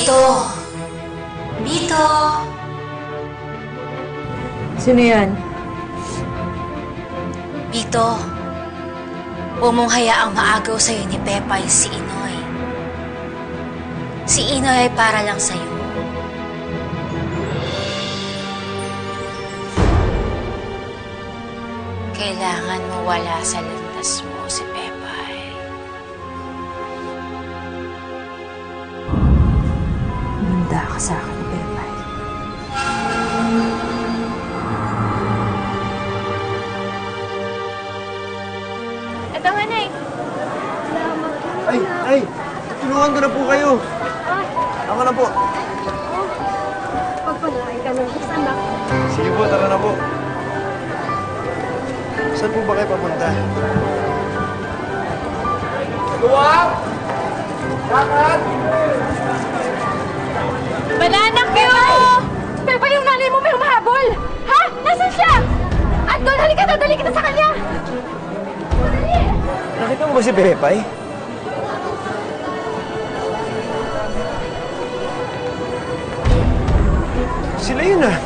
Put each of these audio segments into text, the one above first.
Bito! Bito! Sino yan? Bito, huwag mong hayaang maagaw sa'yo ni Pepay si Inoy. Si Inoy ay para lang sa'yo. Kailangan mawala sa landas mo si Pepay. Manda ka sa akin, Pepay. Ito nga, Nay. Ay! Tulungan ko na po kayo. Ako na po. Pagpalain ka ng isang anak. Sige po, tara na po. Saan po ba kayo papunta? Luwag! Bakit? Banana Q! Pepa, yung nanay mo may humahabol! Ha? Nasaan siya? Andun, halika na! Dali kita sa kanya! Dali! Nakita mo ba si Pepay? Sila yun ah.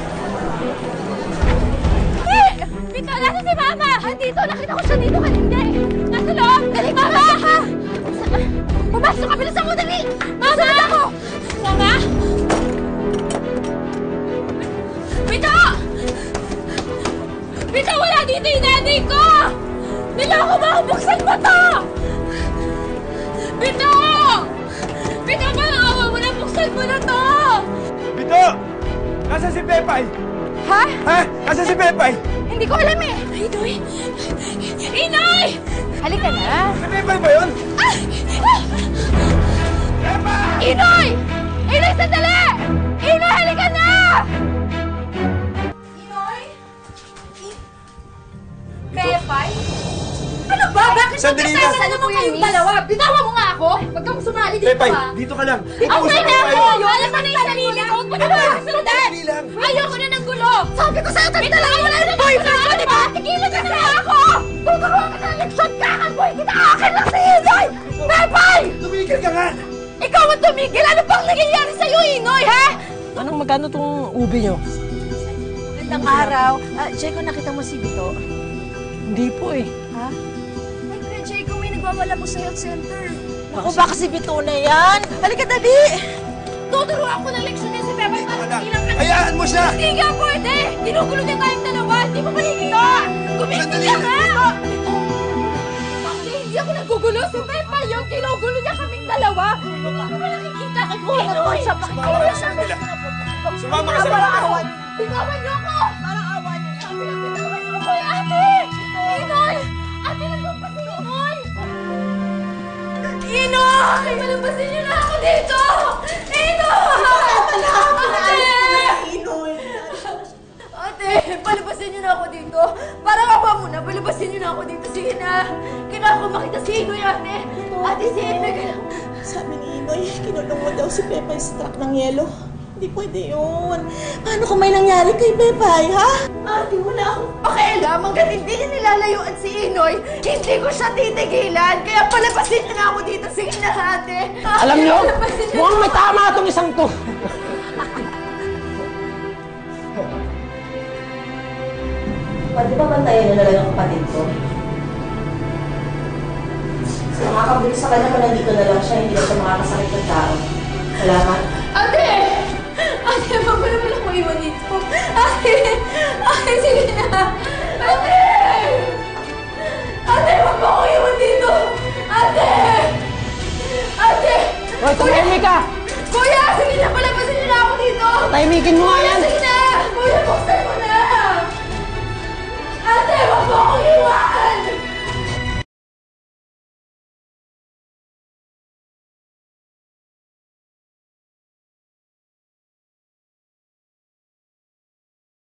Bito, nasa si Mama! Andito! Nakita ko siya dito kanina eh! Nasa loob! Dali, Mama! Pumasok ka! Bilisan mo! Dali! Mama! Ako! Mama! Bito! Bito! Wala dito yung nanay ko! Niloko mo ako! Buksan mo to! Bito! Bito! Parang awa mo na! Buksan mo na to! Bito! Nasaan si Pepay? Ha? Ha? Nasaan si Pepay? Hindi ko alam eh! Inoy! Inoy! Halika na! Si Pepay ba yun? Pepay! Inoy! Inoy, sandali! Inoy, halika na! Inoy? Pepay? Ano ba? Bakit Sandali lang. magkasasalo mo kayong dalawa? Bitawa mo nga ako! Huwag kang sumali dito Pepay, ha! dito ka lang. Okay na ako! Alam mo na yung sarili ko! Huwag mo na mga sundan! Sandali lang. Ayoko na ng gulo! Sabi ko sa'yo, tabi talaga wala na boyfriend ko, di ba? Tigilan ka na ako! Tuturuan ka na ng leksyon! Kakalboy kita! Akin lang si Inoy! Pepay! Tumigil ka nga! Ikaw ang tumigil! Ano bang nangyayari sa'yo, Inoy, ha? Anong magkano tong ubi nyo? Magandang araw. Jeko, nakita mo si Bito? Hindi po eh. Ha? Ay, Kuya Jeko, may nagwawala po sa health center. Ako ba kasi Bito na yan? Halika, dali! Tuturuan ko ng leksyon niya si Pepay para tigilan ka na. Hayaan mo siya! Hindi nga pwede! Ginugulo niya tayong dalawa! Hindi mo mahihiya! Gumigil Sandali ka lang. nga! Bakit hindi ako naggugulo? Si Pepay yung ginugulo niya kaming dalawa! Hindi mo nakikita! Inoy! Ikaw na siya! Sumama ka sa akin! Bitawan niyo ako! Parang awa niyo. Sabi lang, bitawan niyo ako, ate! Inoy! Ate, nagpapasi Inoy! Inoy! Malabasin niyo na ako dito! Inoy! Ate, palabasin niyo na ako dito. Parang awa mo na, palabasin niyo na ako dito. Sige na. Kailangan ko makita si Inoy, ate. Ate, si Inoy, kailangan. Sabi ni Inoy, kinulong mo daw si Pepay sa truck ng yelo. Hindi pwede yun. Paano kung may nangyari kay Pepay, ha? Ate, wala akong pakialam. Hanggat hindi niya nilalayuan si Inoy, hindi ko siya titigilan. Kaya palabasin niyo na ako dito. Sige na, ate. Alam nyo, Palabasin niyo mukhang may tama itong isang to. Pwede ba bantayan niyo na lang ang kapatid ko? Makakabuti sa kanya kung nandito na lang siya, hindi na siya makakasakit ng tao. Salamat. Ate! Ate, wag mo naman ako iwan dito. Ate! Ate, sige na! Ate! Ate, wag mo ako iwan dito! Ate! Ate! Hoy, tumahimik ka! Kuya, sige na, palabasin niyo na ako dito! Tahimikin mo nga yan! Sige na! Kuya, buksan mo na! Ate, wag mo akong iwan!